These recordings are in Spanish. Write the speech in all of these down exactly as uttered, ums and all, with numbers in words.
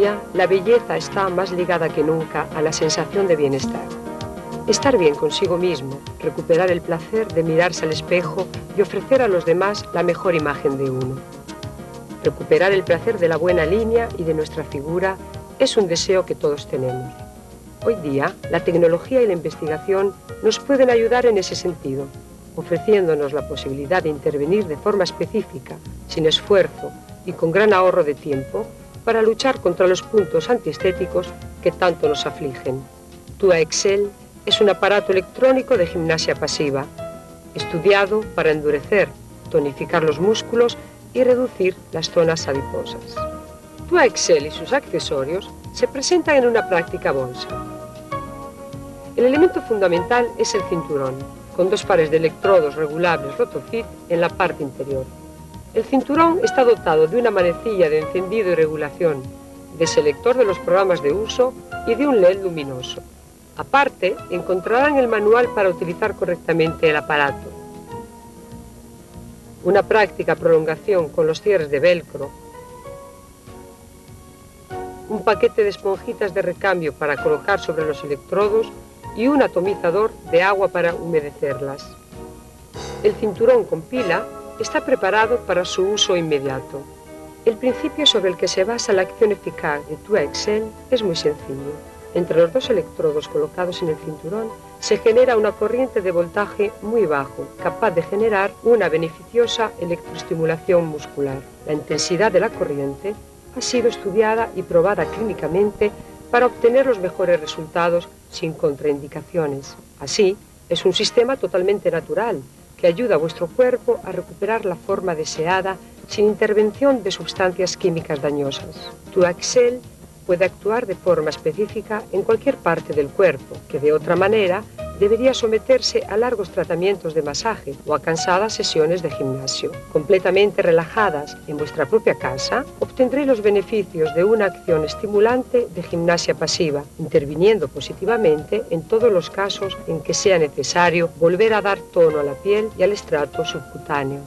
día, la belleza está más ligada que nunca a la sensación de bienestar. Estar bien consigo mismo, recuperar el placer de mirarse al espejo y ofrecer a los demás la mejor imagen de uno. Recuperar el placer de la buena línea y de nuestra figura es un deseo que todos tenemos. Hoy día, la tecnología y la investigación nos pueden ayudar en ese sentido, ofreciéndonos la posibilidad de intervenir de forma específica, sin esfuerzo y con gran ahorro de tiempo, para luchar contra los puntos antiestéticos que tanto nos afligen. Tua Excel es un aparato electrónico de gimnasia pasiva, estudiado para endurecer, tonificar los músculos y reducir las zonas adiposas. Tua Excel y sus accesorios se presentan en una práctica bolsa. El elemento fundamental es el cinturón, con dos pares de electrodos regulables RotoFit en la parte interior. El cinturón está dotado de una manecilla de encendido y regulación, de selector de los programas de uso y de un L E D luminoso. Aparte, encontrarán el manual para utilizar correctamente el aparato. Una práctica prolongación con los cierres de velcro, un paquete de esponjitas de recambio para colocar sobre los electrodos y un atomizador de agua para humedecerlas. El cinturón con pila está preparado para su uso inmediato. El principio sobre el que se basa la acción eficaz de Tua Excel es muy sencillo. Entre los dos electrodos colocados en el cinturón se genera una corriente de voltaje muy bajo, capaz de generar una beneficiosa electroestimulación muscular. La intensidad de la corriente ha sido estudiada y probada clínicamente para obtener los mejores resultados sin contraindicaciones. Así, es un sistema totalmente natural que ayuda a vuestro cuerpo a recuperar la forma deseada sin intervención de sustancias químicas dañosas. Tua Excel puede actuar de forma específica en cualquier parte del cuerpo, que de otra manera debería someterse a largos tratamientos de masaje o a cansadas sesiones de gimnasio. Completamente relajadas en vuestra propia casa, obtendréis los beneficios de una acción estimulante de gimnasia pasiva, interviniendo positivamente en todos los casos en que sea necesario volver a dar tono a la piel y al estrato subcutáneo.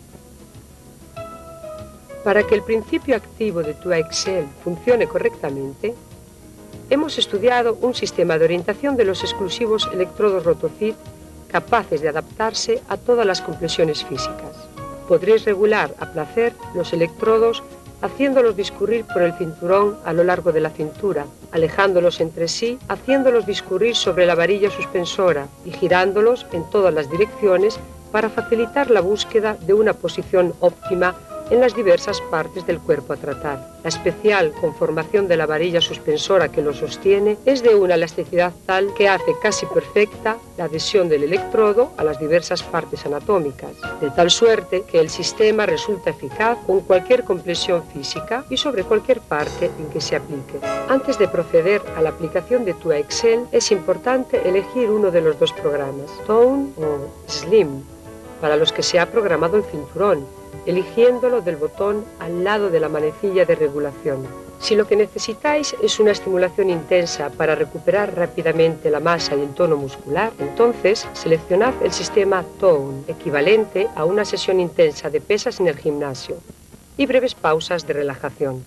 Para que el principio activo de Tua Excel funcione correctamente, hemos estudiado un sistema de orientación de los exclusivos electrodos RotoFit capaces de adaptarse a todas las complesiones físicas. Podréis regular a placer los electrodos haciéndolos discurrir por el cinturón a lo largo de la cintura, alejándolos entre sí, haciéndolos discurrir sobre la varilla suspensora y girándolos en todas las direcciones para facilitar la búsqueda de una posición óptima en las diversas partes del cuerpo a tratar. La especial conformación de la varilla suspensora que lo sostiene es de una elasticidad tal que hace casi perfecta la adhesión del electrodo a las diversas partes anatómicas, de tal suerte que el sistema resulta eficaz con cualquier compresión física y sobre cualquier parte en que se aplique. Antes de proceder a la aplicación de Tua Excel, es importante elegir uno de los dos programas, Tone o Slim, para los que se ha programado el cinturón, eligiéndolo del botón al lado de la manecilla de regulación. Si lo que necesitáis es una estimulación intensa para recuperar rápidamente la masa y el tono muscular, entonces seleccionad el sistema Tone, equivalente a una sesión intensa de pesas en el gimnasio, y breves pausas de relajación.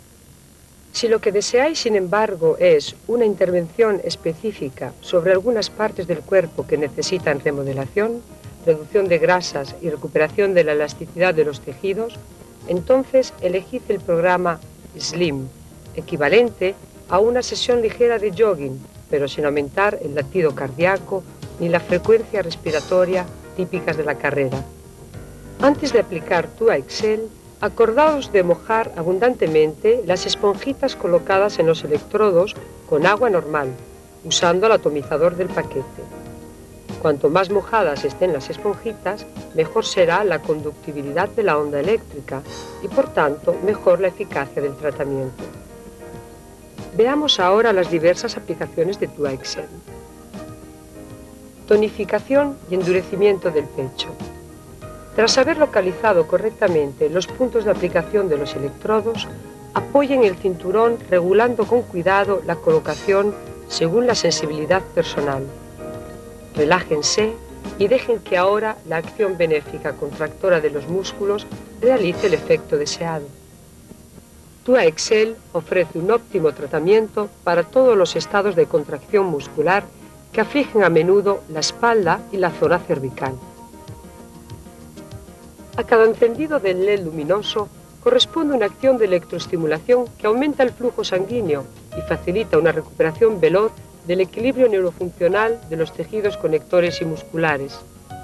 Si lo que deseáis, sin embargo, es una intervención específica sobre algunas partes del cuerpo que necesitan remodelación, reducción de grasas y recuperación de la elasticidad de los tejidos, entonces elegid el programa Slim, equivalente a una sesión ligera de jogging, pero sin aumentar el latido cardíaco ni la frecuencia respiratoria típicas de la carrera. Antes de aplicar Tua Excel, acordaos de mojar abundantemente las esponjitas colocadas en los electrodos con agua normal, usando el atomizador del paquete. Cuanto más mojadas estén las esponjitas, mejor será la conductibilidad de la onda eléctrica y, por tanto, mejor la eficacia del tratamiento. Veamos ahora las diversas aplicaciones de Tua Excel. Tonificación y endurecimiento del pecho. Tras haber localizado correctamente los puntos de aplicación de los electrodos, apoyen el cinturón regulando con cuidado la colocación según la sensibilidad personal. Relájense y dejen que ahora la acción benéfica contractora de los músculos realice el efecto deseado. Tua Excel ofrece un óptimo tratamiento para todos los estados de contracción muscular que afligen a menudo la espalda y la zona cervical. A cada encendido del L E D luminoso corresponde una acción de electroestimulación que aumenta el flujo sanguíneo y facilita una recuperación veloz del equilibrio neurofuncional de los tejidos conectores y musculares.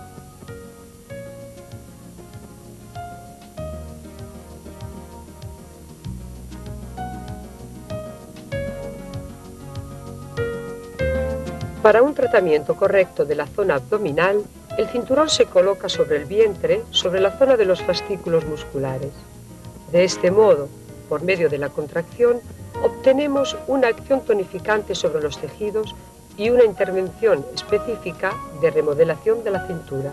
Para un tratamiento correcto de la zona abdominal, el cinturón se coloca sobre el vientre, sobre la zona de los fascículos musculares. De este modo, por medio de la contracción, obtenemos una acción tonificante sobre los tejidos y una intervención específica de remodelación de la cintura.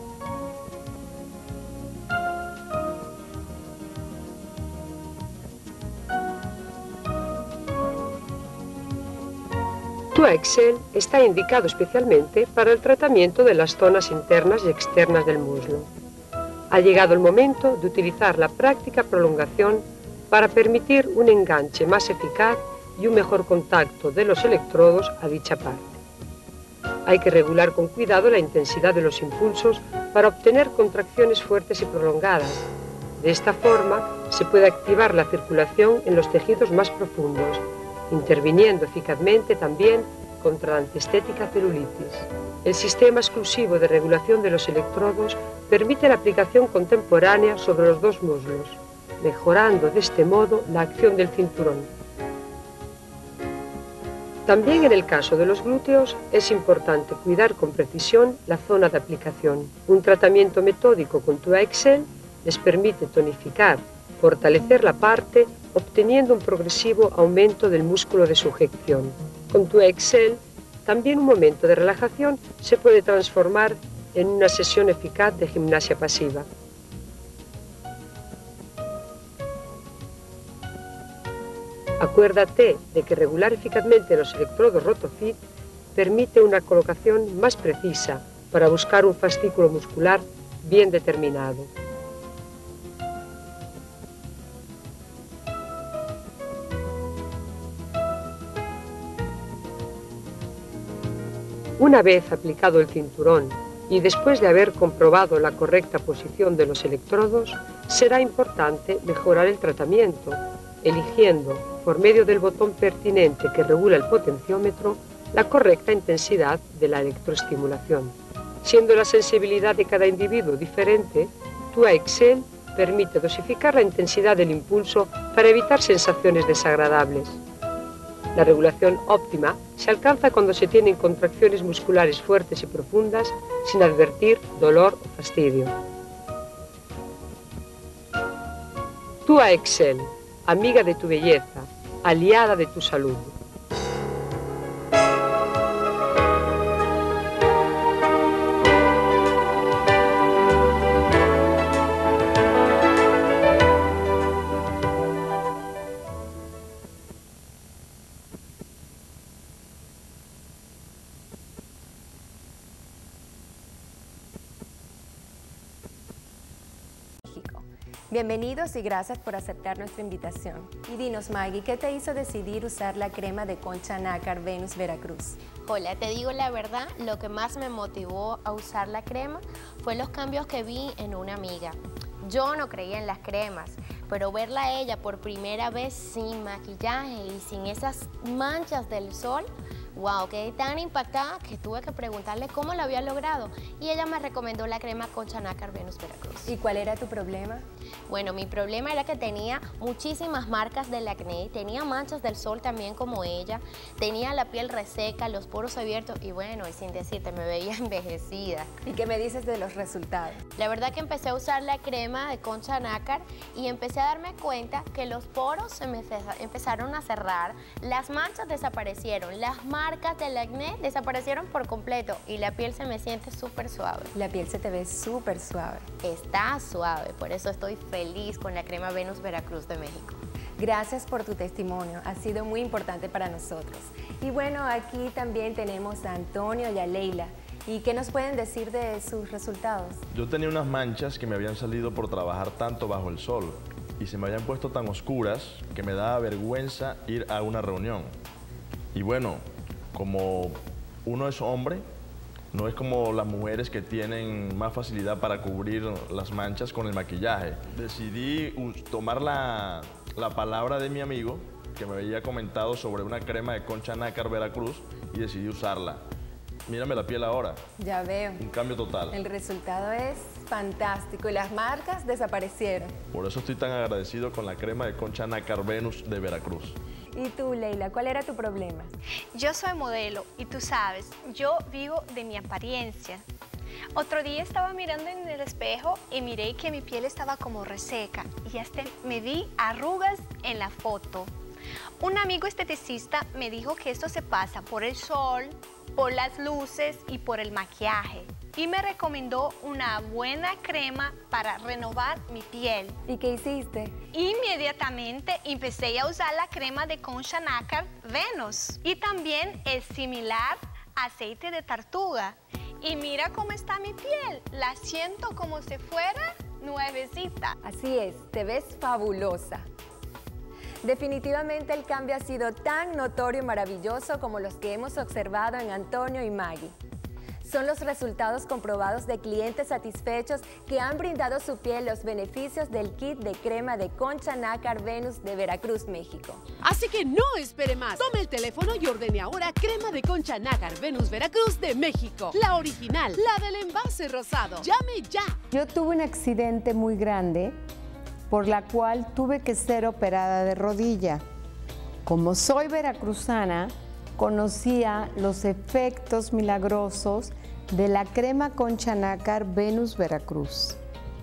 Tua Excel está indicado especialmente para el tratamiento de las zonas internas y externas del muslo. Ha llegado el momento de utilizar la práctica prolongación para permitir un enganche más eficaz y un mejor contacto de los electrodos a dicha parte. Hay que regular con cuidado la intensidad de los impulsos para obtener contracciones fuertes y prolongadas. De esta forma, se puede activar la circulación en los tejidos más profundos, interviniendo eficazmente también contra la antiestética celulitis. El sistema exclusivo de regulación de los electrodos permite la aplicación contemporánea sobre los dos muslos, mejorando de este modo la acción del cinturón. También en el caso de los glúteos es importante cuidar con precisión la zona de aplicación. Un tratamiento metódico con Tua Excel les permite tonificar, fortalecer la parte, obteniendo un progresivo aumento del músculo de sujeción. Con Tua Excel, también un momento de relajación se puede transformar en una sesión eficaz de gimnasia pasiva. Acuérdate de que regular eficazmente los electrodos RotoFit permite una colocación más precisa para buscar un fascículo muscular bien determinado. Una vez aplicado el cinturón y después de haber comprobado la correcta posición de los electrodos, será importante mejorar el tratamiento, eligiendo, por medio del botón pertinente que regula el potenciómetro, la correcta intensidad de la electroestimulación. Siendo la sensibilidad de cada individuo diferente, Tua Excel permite dosificar la intensidad del impulso para evitar sensaciones desagradables. La regulación óptima se alcanza cuando se tienen contracciones musculares fuertes y profundas sin advertir dolor o fastidio. Tua Excel, amiga de tu belleza, aliada de tu salud. Bienvenidos y gracias por aceptar nuestra invitación. Y dinos, Maggie, ¿qué te hizo decidir usar la crema de Concha Nácar Venus Veracruz? Hola, te digo la verdad, lo que más me motivó a usar la crema fue los cambios que vi en una amiga. Yo no creía en las cremas, pero verla a ella por primera vez sin maquillaje y sin esas manchas del sol, wow, quedé tan impactada que tuve que preguntarle cómo lo había logrado y ella me recomendó la crema Concha Nácar Venus Veracruz. ¿Y cuál era tu problema? Bueno, mi problema era que tenía muchísimas marcas del acné, tenía manchas del sol también como ella, tenía la piel reseca, los poros abiertos y bueno, y sin decirte, me veía envejecida. ¿Y qué me dices de los resultados? La verdad que empecé a usar la crema de Concha Nácar y empecé a darme cuenta que los poros se me empezaron a cerrar, las manchas desaparecieron, las marcas del acné desaparecieron por completo y la piel se me siente súper suave. La piel se te ve súper suave. Está suave, por eso estoy feliz con la crema Venus Veracruz de México. Gracias por tu testimonio, ha sido muy importante para nosotros. Y bueno, aquí también tenemos a Antonio y a Leila. ¿Y qué nos pueden decir de sus resultados? Yo tenía unas manchas que me habían salido por trabajar tanto bajo el sol. y se me habían puesto tan oscuras que me daba vergüenza ir a una reunión. Y bueno, como uno es hombre, no es como las mujeres que tienen más facilidad para cubrir las manchas con el maquillaje. Decidí tomar la, la palabra de mi amigo que me había comentado sobre una crema de concha nácar Veracruz y decidí usarla. Mírame la piel ahora. Ya veo. Un cambio total. El resultado es fantástico y las marcas desaparecieron. Por eso estoy tan agradecido con la crema de concha nácar Venus de Veracruz. ¿Y tú, Leila, cuál era tu problema? Yo soy modelo y tú sabes, yo vivo de mi apariencia. Otro día estaba mirando en el espejo y miré que mi piel estaba como reseca y hasta me vi arrugas en la foto. Un amigo esteticista me dijo que esto se pasa por el sol, por las luces y por el maquillaje. Y me recomendó una buena crema para renovar mi piel. ¿Y qué hiciste? Inmediatamente empecé a usar la crema de concha nácar Venus. Y también es similar a aceite de tortuga. Y mira cómo está mi piel. La siento como si fuera nuevecita. Así es, te ves fabulosa. Definitivamente el cambio ha sido tan notorio y maravilloso como los que hemos observado en Antonio y Maggie. Son los resultados comprobados de clientes satisfechos que han brindado a su piel los beneficios del kit de crema de concha nácar Venus de Veracruz, México. Así que no espere más. Tome el teléfono y ordene ahora crema de concha nácar Venus Veracruz de México. La original, la del envase rosado. Llame ya. Yo tuve un accidente muy grande por la cual tuve que ser operada de rodilla. Como soy veracruzana, conocía los efectos milagrosos de la crema concha nácar Venus Veracruz.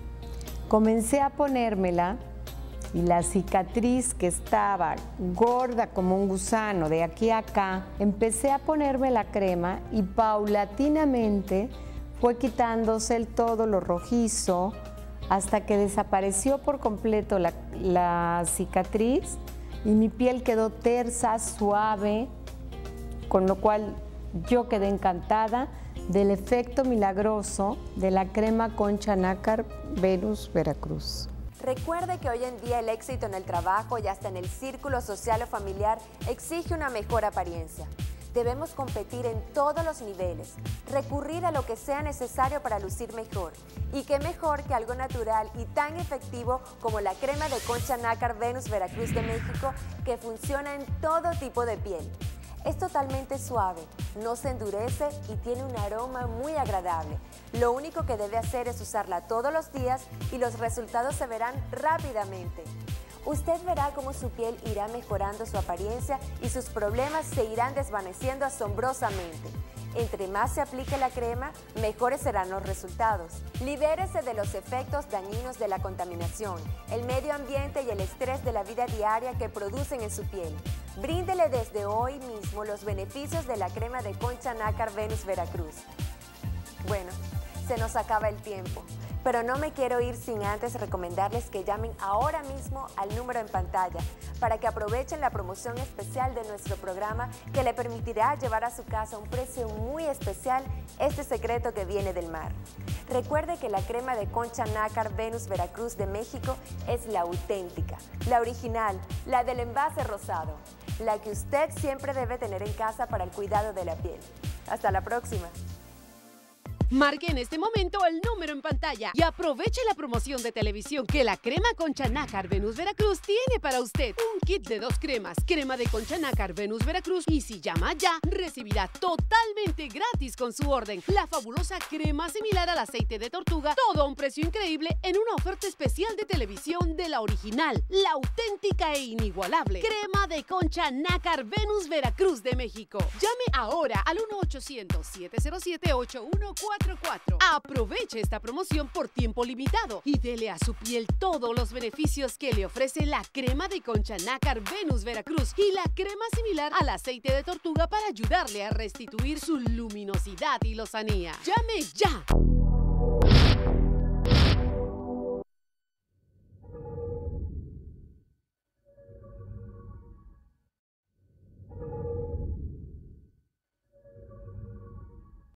Comencé a ponérmela y la cicatriz que estaba gorda como un gusano de aquí a acá, empecé a ponerme la crema y paulatinamente fue quitándose el todo lo rojizo hasta que desapareció por completo la, la cicatriz y mi piel quedó tersa, suave, con lo cual yo quedé encantada del efecto milagroso de la crema concha nácar Venus Veracruz. Recuerde que hoy en día el éxito en el trabajo y hasta en el círculo social o familiar exige una mejor apariencia. Debemos competir en todos los niveles, recurrir a lo que sea necesario para lucir mejor. Y qué mejor que algo natural y tan efectivo como la crema de concha nácar Venus Veracruz de México, que funciona en todo tipo de piel. Es totalmente suave, no se endurece y tiene un aroma muy agradable. Lo único que debe hacer es usarla todos los días y los resultados se verán rápidamente. Usted verá cómo su piel irá mejorando su apariencia y sus problemas se irán desvaneciendo asombrosamente. Entre más se aplique la crema, mejores serán los resultados. Libérese de los efectos dañinos de la contaminación, el medio ambiente y el estrés de la vida diaria que producen en su piel. Bríndele desde hoy mismo los beneficios de la crema de concha nácar Venus Veracruz. Bueno, se nos acaba el tiempo. Pero no me quiero ir sin antes recomendarles que llamen ahora mismo al número en pantalla para que aprovechen la promoción especial de nuestro programa que le permitirá llevar a su casa a un precio muy especial este secreto que viene del mar. Recuerde que la crema de concha nácar Venus Veracruz de México es la auténtica, la original, la del envase rosado, la que usted siempre debe tener en casa para el cuidado de la piel. Hasta la próxima. Marque en este momento el número en pantalla y aproveche la promoción de televisión que la crema concha nácar Venus Veracruz tiene para usted. Un kit de dos cremas, crema de concha nácar Venus Veracruz, y si llama ya, recibirá totalmente gratis con su orden la fabulosa crema similar al aceite de tortuga, todo a un precio increíble en una oferta especial de televisión de la original, la auténtica e inigualable crema de concha nácar Venus Veracruz de México. Llame ahora al uno ochocientos, siete cero siete, ocho uno cuatro cuatro. Aproveche esta promoción por tiempo limitado y dele a su piel todos los beneficios que le ofrece la crema de concha nácar Venus Veracruz y la crema similar al aceite de tortuga para ayudarle a restituir su luminosidad y lozanía. ¡Llame ya!